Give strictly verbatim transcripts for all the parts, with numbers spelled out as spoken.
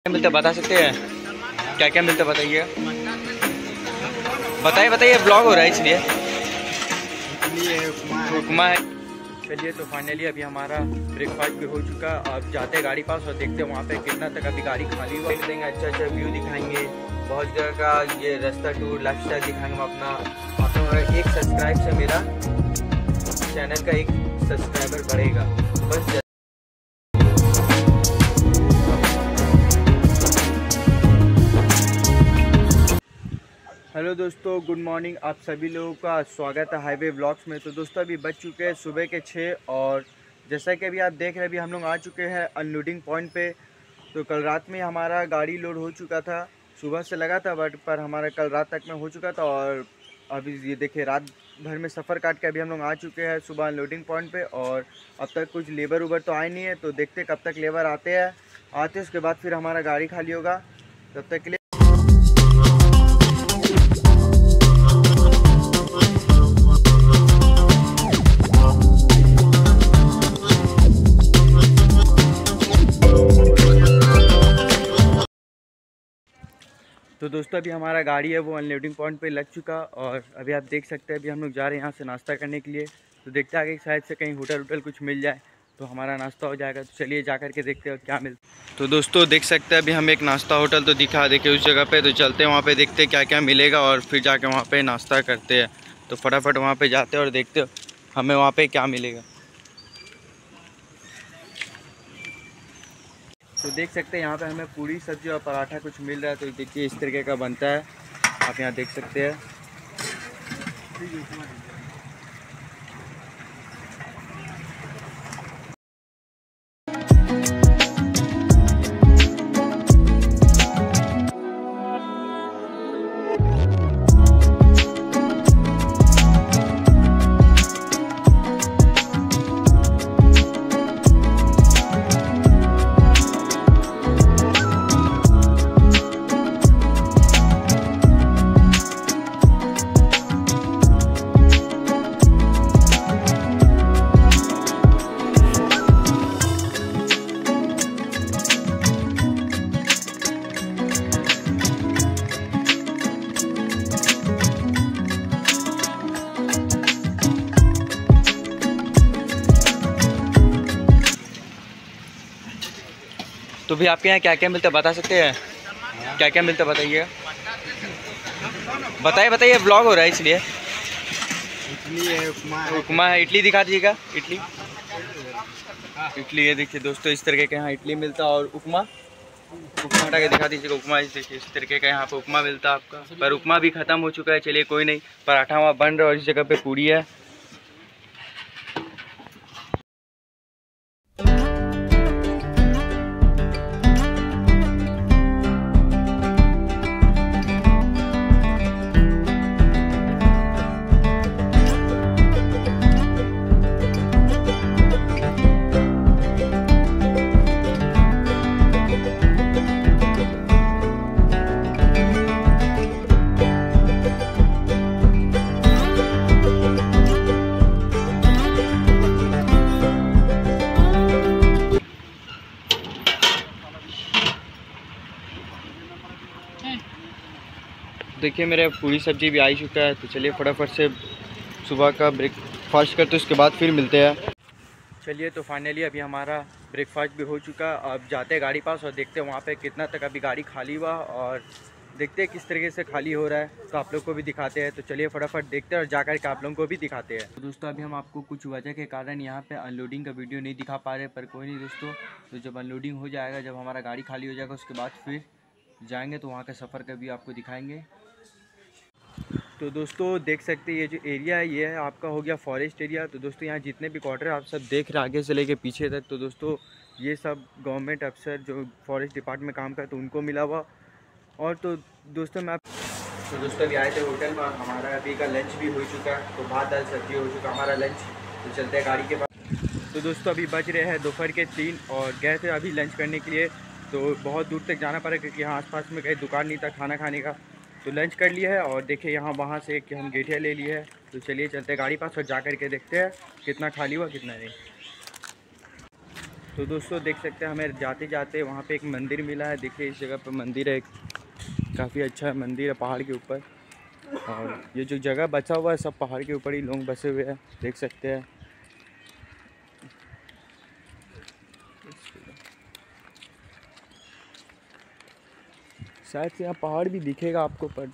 क्या मिलता बता सकते हैं? क्या क्या मिलता बताइए, बताइए बताइए। ब्लॉग हो रहा है इसलिए उपमा है। चलिए तो फाइनली अभी हमारा ब्रेकफास्ट भी हो चुका। अब जाते हैं गाड़ी पास और देखते हैं वहाँ पे कितना तक अभी गाड़ी खाली हुआ। देंगे अच्छा अच्छा व्यू दिखाएंगे, बहुत जगह का ये रास्ता टूर लाइफ स्टाइल दिखाएंगे हम अपना। अपना एक सब्सक्राइब से मेरा चैनल का एक सब्सक्राइबर बढ़ेगा बस। हेलो दोस्तों, गुड मॉर्निंग। आप सभी लोगों का स्वागत है हाईवे व्लॉग्स में। तो दोस्तों अभी बज चुके हैं सुबह के छः और जैसा कि अभी आप देख रहे हैं अभी हम लोग आ चुके हैं अनलोडिंग पॉइंट पे। तो कल रात में हमारा गाड़ी लोड हो चुका था, सुबह से लगा था बट पर हमारा कल रात तक में हो चुका था। और अभी ये देखिए रात भर में सफ़र काट के अभी हम लोग आ चुके हैं सुबह अनलोडिंग पॉइंट पर। और अब तक कुछ लेबर उबर तो आए नहीं है, तो देखते कब तक लेबर आते हैं। आते उसके बाद फिर हमारा गाड़ी खाली होगा, तब तक के लिए। तो दोस्तों अभी हमारा गाड़ी है वो अनलोडिंग पॉइंट पे लग चुका और अभी आप देख सकते हैं अभी हम लोग जा रहे हैं यहाँ से नाश्ता करने के लिए। तो देखते हैं आगे शायद से कहीं होटल वोटल कुछ मिल जाए तो हमारा नाश्ता हो जाएगा। तो चलिए जा कर के देखते हैं और क्या मिलता। तो दोस्तों देख सकते हैं अभी हम एक नाश्ता होटल तो दिखा देखे उस जगह पे, तो चलते हैं वहाँ पे देखते हैं क्या क्या मिलेगा और फिर जाके वहाँ पे नाश्ता करते हैं। तो फटाफट वहाँ पे जाते हैं और देखते हैं हमें वहाँ पे क्या मिलेगा। तो देख सकते हैं यहाँ पे हमें पूरी सब्जी और पराठा कुछ मिल रहा है। तो देखिए इस तरीके का बनता है, आप यहाँ देख सकते हैं। तो भी आपके यहाँ क्या क्या मिलता है बता सकते हैं? क्या क्या मिलता है बताइए, बताइए बताइए। ब्लॉग हो रहा है इसलिए इडली है, उपमा है। उपमा है, इडली दिखा दीजिएगा। इडली इडली ये देखिए दोस्तों इस तरीके का यहाँ इडली मिलता है। और उपमा उपमा हटा के दिखा दीजिएगा। उपमा इस देखिए इस तरीके का यहाँ पे उपमा मिलता है आपका, पर उपमा भी ख़त्म हो चुका है। चलिए कोई नहीं, पराठा वहाँ बन रहा है और इस जगह पे पूरी है। देखिए मेरे पूरी सब्जी भी आ ही चुका है। तो चलिए फटाफट से सुबह का ब्रेकफास्ट करते उसके बाद फिर मिलते हैं। चलिए तो फाइनली अभी हमारा ब्रेकफास्ट भी हो चुका। अब जाते हैं गाड़ी पास और देखते हैं वहाँ पे कितना तक अभी गाड़ी खाली हुआ और देखते हैं किस तरीके से खाली हो रहा है। तो आप लोग को भी दिखाते हैं। तो चलिए फटाफट देखते हैं और जाकर के आप लोगों को भी दिखाते हैं। तो दोस्तों अभी हम आपको कुछ वजह के कारण यहाँ पे अनलोडिंग का वीडियो नहीं दिखा पा रहे, पर कोई नहीं दोस्तों। तो जब अनलोडिंग हो जाएगा, जब हमारा गाड़ी खाली हो जाएगा, उसके बाद फिर जाएंगे तो वहाँ का सफ़र का भी आपको दिखाएंगे। तो दोस्तों देख सकते हैं ये जो एरिया है ये है आपका हो गया फॉरेस्ट एरिया। तो दोस्तों यहाँ जितने भी क्वार्टर आप सब देख रहे हैं आगे से लेके पीछे तक, तो दोस्तों ये सब गवर्नमेंट अफसर जो फॉरेस्ट डिपार्टमेंट में काम करते हैं उनको मिला हुआ। और तो दोस्तों मैं तो दोस्तों अभी आए थे होटल में, हमारा अभी का लंच भी हो चुका। तो भात दाल सब्जी हो चुका हमारा लंच। तो चलते हैं गाड़ी के पास। तो दोस्तों अभी बज रहे हैं दोपहर के तीन और गए थे अभी लंच करने के लिए। तो बहुत दूर तक जाना पड़ा क्योंकि यहाँ आसपास में कहीं दुकान नहीं था खाना खाने का। तो लंच कर लिया है और देखिए यहाँ वहाँ से कि हम गेठिया ले लिए है। तो चलिए चलते गाड़ी पास और जा कर के देखते हैं कितना खाली हुआ कितना नहीं। तो दोस्तों देख सकते हैं हमें जाते जाते वहाँ पे एक मंदिर मिला है। देखिए इस जगह पर मंदिर है, काफ़ी अच्छा मंदिर है पहाड़ के ऊपर। और ये जो जगह बचा हुआ है सब पहाड़ के ऊपर ही लोग बसे हुए हैं, देख सकते हैं। शायद से यहाँ पहाड़ भी दिखेगा आपको, पर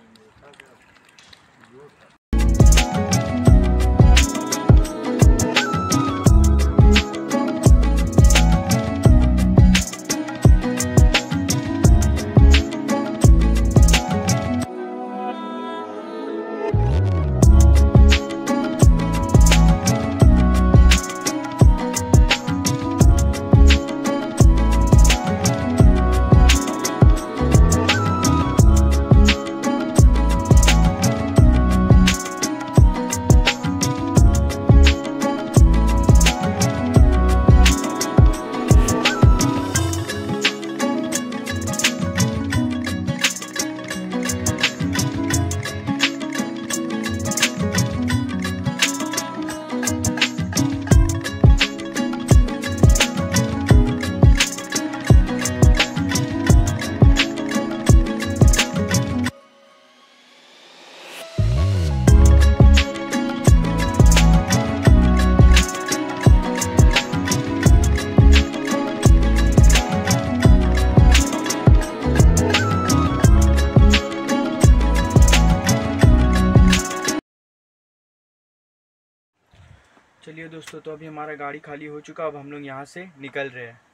चलिए दोस्तों, तो अभी हमारा गाड़ी खाली हो चुका, अब हम लोग यहाँ से निकल रहे हैं।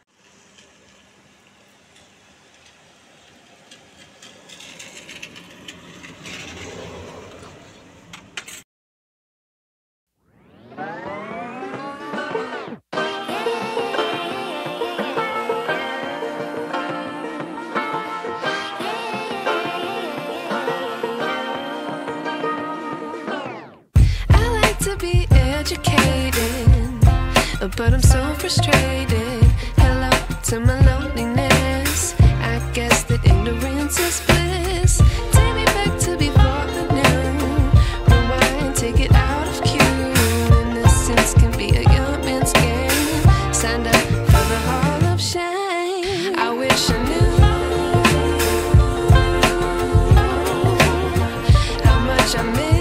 But I'm so frustrated. Hello to my loneliness. I guess that ignorance is bliss. Take me back to before the new. Rewind, take it out of cue. Innocence can be a young man's game. Signed up for the hall of shame. I wish I knew how much I miss.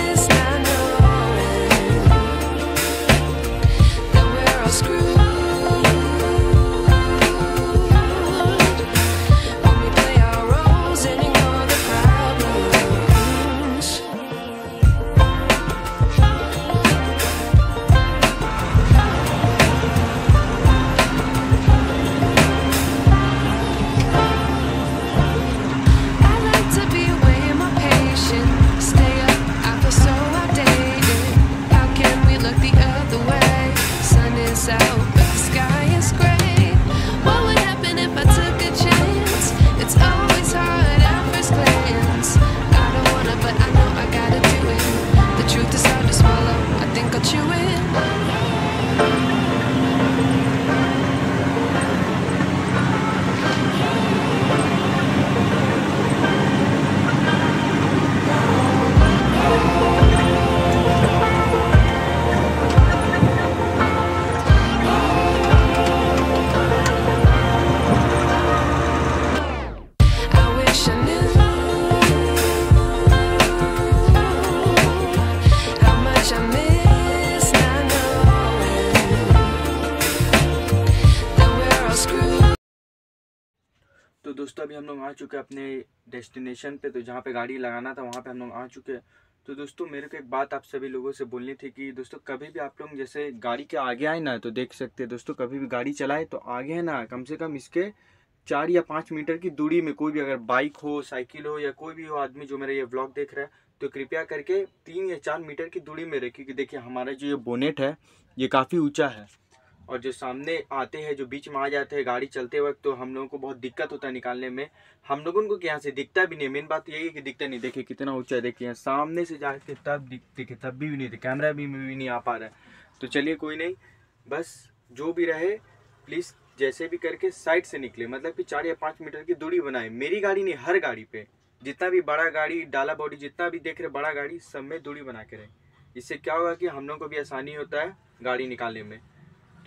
तो दोस्तों अभी हम लोग आ चुके हैं अपने destination पे। तो जहाँ पे गाड़ी लगाना था वहाँ पे हम लोग आ चुके हैं। तो दोस्तों मेरे को एक बात आप सभी लोगों से बोलनी थी कि दोस्तों कभी भी आप लोग जैसे गाड़ी के आगे आए ना, तो देख सकते हैं दोस्तों, कभी भी गाड़ी चलाए तो आगे है ना कम से कम इसके चार या पाँच मीटर की दूरी में कोई भी अगर बाइक हो, साइकिल हो या कोई भी हो आदमी जो मेरा ये व्लॉग देख रहा है, तो कृपया करके तीन या चार मीटर की दूरी में रखिए। कि देखिए हमारा जो ये बोनेट है ये काफ़ी ऊँचा है, और जो सामने आते हैं जो बीच में आ जाते हैं गाड़ी चलते वक्त, तो हम लोगों को बहुत दिक्कत होता है निकालने में। हम लोगों को यहाँ से दिखता भी नहीं, मेन बात यही है कि दिखता नहीं। देखिए कितना ऊंचा है, देखिए सामने से जाके तब दिखे, तब भी, भी नहीं, कैमरा भी में भी नहीं आ पा रहा है। तो चलिए कोई नहीं, बस जो भी रहे प्लीज़ जैसे भी करके साइड से निकले, मतलब कि चार या पाँच मीटर की दूरी बनाए। मेरी गाड़ी नहीं, हर गाड़ी पे जितना भी बड़ा गाड़ी, डाला बॉडी जितना भी देख रहे बड़ा गाड़ी, सब में दूरी बना के रहे। इससे क्या होगा कि हम लोग को भी आसानी होता है गाड़ी निकालने में।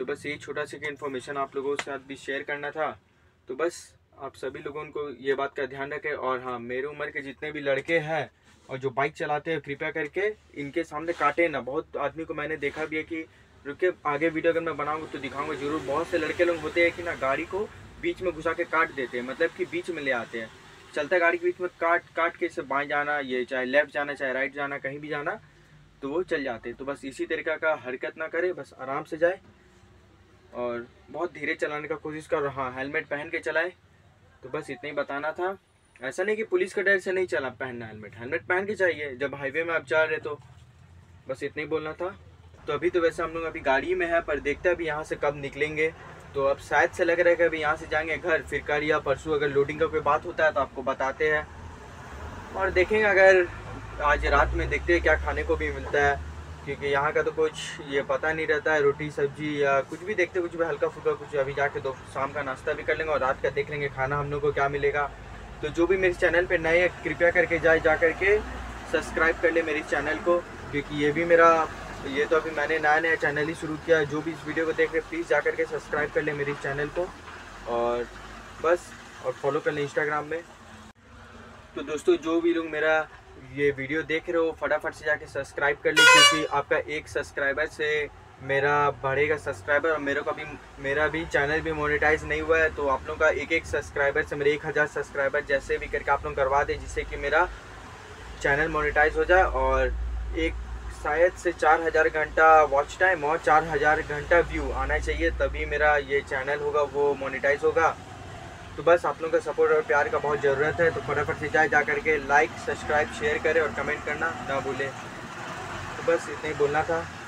तो बस ये छोटा सा इन्फॉर्मेशन आप लोगों के साथ भी शेयर करना था। तो बस आप सभी लोगों को ये बात का ध्यान रखें। और हाँ, मेरे उम्र के जितने भी लड़के हैं और जो बाइक चलाते हैं, कृपया करके इनके सामने काटे ना। बहुत आदमी को मैंने देखा भी है कि रुके, आगे वीडियो अगर मैं बनाऊंगा तो दिखाऊंगा जरूर। बहुत से लड़के लोग होते हैं कि ना गाड़ी को बीच में घुसा के काट देते हैं, मतलब कि बीच में ले आते हैं, चलता गाड़ी के बीच में काट काट के इसे बाएं जाना, ये चाहे लेफ्ट जाना चाहे राइट जाना, कहीं भी जाना तो वो चल जाते हैं। तो बस इसी तरीका का हरकत ना करे, बस आराम से जाए और बहुत धीरे चलाने का कोशिश कर। हाँ, हेलमेट पहन के चलाए। तो बस इतना ही बताना था। ऐसा नहीं कि पुलिस का डर से नहीं चला पहनना हेलमेट, हेलमेट पहन के चाहिए जब हाईवे में आप जा रहे। तो बस इतना ही बोलना था। तो अभी तो वैसे हम लोग अभी गाड़ी में है, पर देखते हैं अभी यहाँ से कब निकलेंगे। तो अब शायद से लग रहा है कि अभी यहाँ से जाएंगे घर, फिर कल या परसों अगर लोडिंग का कोई बात होता है तो आपको बताते हैं। और देखेंगे अगर आज रात में देखते हैं क्या खाने को भी मिलता है, क्योंकि यहाँ का तो कुछ ये पता नहीं रहता है, रोटी सब्जी या कुछ भी देखते, कुछ भी हल्का फुल्का कुछ। अभी जाके दो शाम का नाश्ता भी कर लेंगे और रात का देख लेंगे खाना हम लोग को क्या मिलेगा। तो जो भी मेरे चैनल पे नए हैं कृपया करके जाए जा करके सब्सक्राइब कर ले मेरे चैनल को, क्योंकि ये भी मेरा ये तो अभी मैंने नया नया चैनल ही शुरू किया। जो भी इस वीडियो को देख रहे प्लीज़ जा करके सब्सक्राइब कर ले मेरे चैनल को और बस और फॉलो कर ले इंस्टाग्राम में। तो दोस्तों जो भी लोग मेरा ये वीडियो देख रहे हो फटाफट से जाके सब्सक्राइब कर ले, क्योंकि आपका एक सब्सक्राइबर से मेरा बढ़ेगा सब्सक्राइबर और मेरे को भी मेरा भी चैनल भी मोनेटाइज नहीं हुआ है। तो आप लोगों का एक एक सब्सक्राइबर से मेरे एक हज़ार सब्सक्राइबर जैसे भी करके आप लोग करवा दें, जिससे कि मेरा चैनल मोनेटाइज हो जाए और एक शायद से चार हज़ार घंटा वॉच टाइम और चार हज़ार घंटा व्यू आना चाहिए, तभी मेरा ये चैनल होगा वो मोनेटाइज होगा। तो बस आप लोगों का सपोर्ट और प्यार का बहुत ज़रूरत है। तो फटाफट से जाए जा करके लाइक सब्सक्राइब शेयर करें और कमेंट करना ना भूलें। तो बस इतना ही बोलना था।